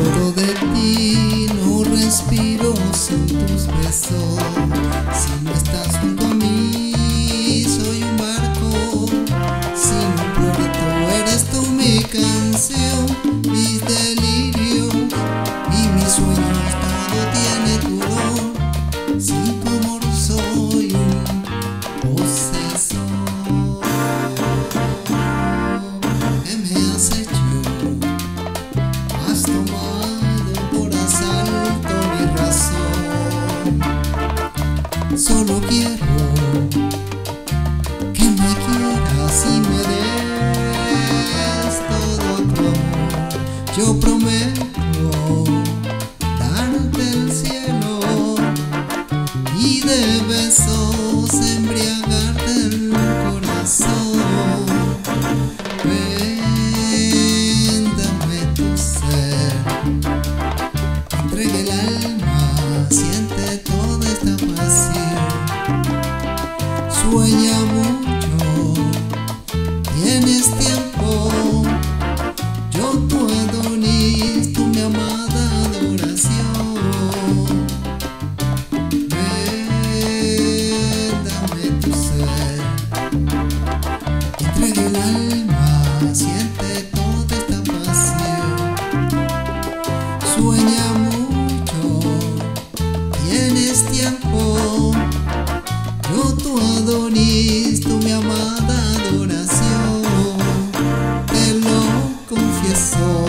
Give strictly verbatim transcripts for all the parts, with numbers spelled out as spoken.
todo de ti, no respiro sin tus besos. Si no estás junto a mí, soy un barco sin un puerto. Eres tú mi canción, mis delirios y mis sueños. Todo tiene tu olor. Sin tu amor soy un posesor. ¿Qué me has hecho? Has tomado por asalto mi razón. Solo quiero que me quieras y me des todo tu amor. Yo prometo darte el cielo y de besos embriagarte el corazón. Entregue el alma, siente toda esta pasión. Sueña mucho, tienes tiempo. Yo tu Adonis, tú mi amada adoración. Ven, dame tu ser. Entregue el alma, siente toda esta pasión. Sueña mucho, tienes tiempo. Yo tu Adonis, tú mi amada adoración. Te lo confieso.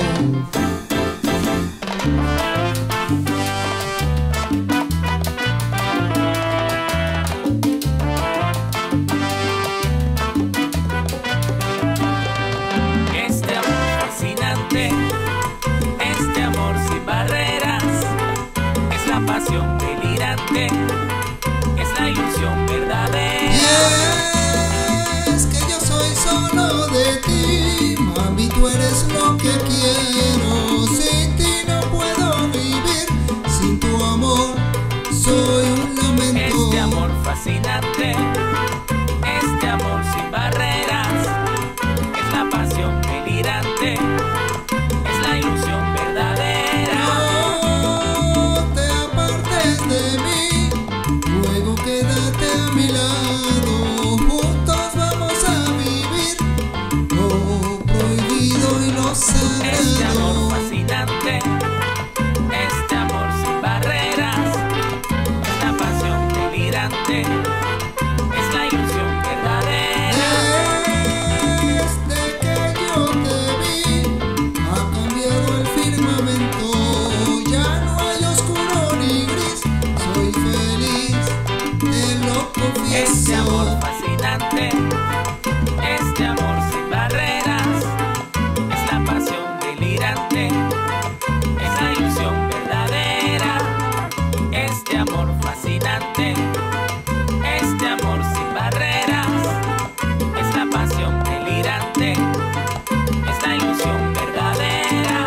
Este amor fascinante, este amor sin barreras, es la pasión delirante, es la ilusión verdadera. Y es que yo soy solo de ti, mami, tú eres lo que quiero. Sin ti no puedo vivir, sin tu amor soy un lamento. Este amor fascinante, este amor sin barreras, es la pasión delirante, es la ilusión verdadera. No te apartes de mí, luego quédate a mi lado. Juntos vamos a vivir lo prohibido y lo Este amor sagrado. fascinante, este amor sin barreras, es la pasión delirante, es la ilusión verdadera. Desde que yo te vi, ha cambiado el firmamento. Ya no hay oscuro ni gris, soy feliz, te lo confieso. Este amor fascinante, este amor sin barreras, es la pasión delirante, es la ilusión verdadera. Este amor fascinante, este amor sin barreras, es la pasión delirante, es la ilusión verdadera.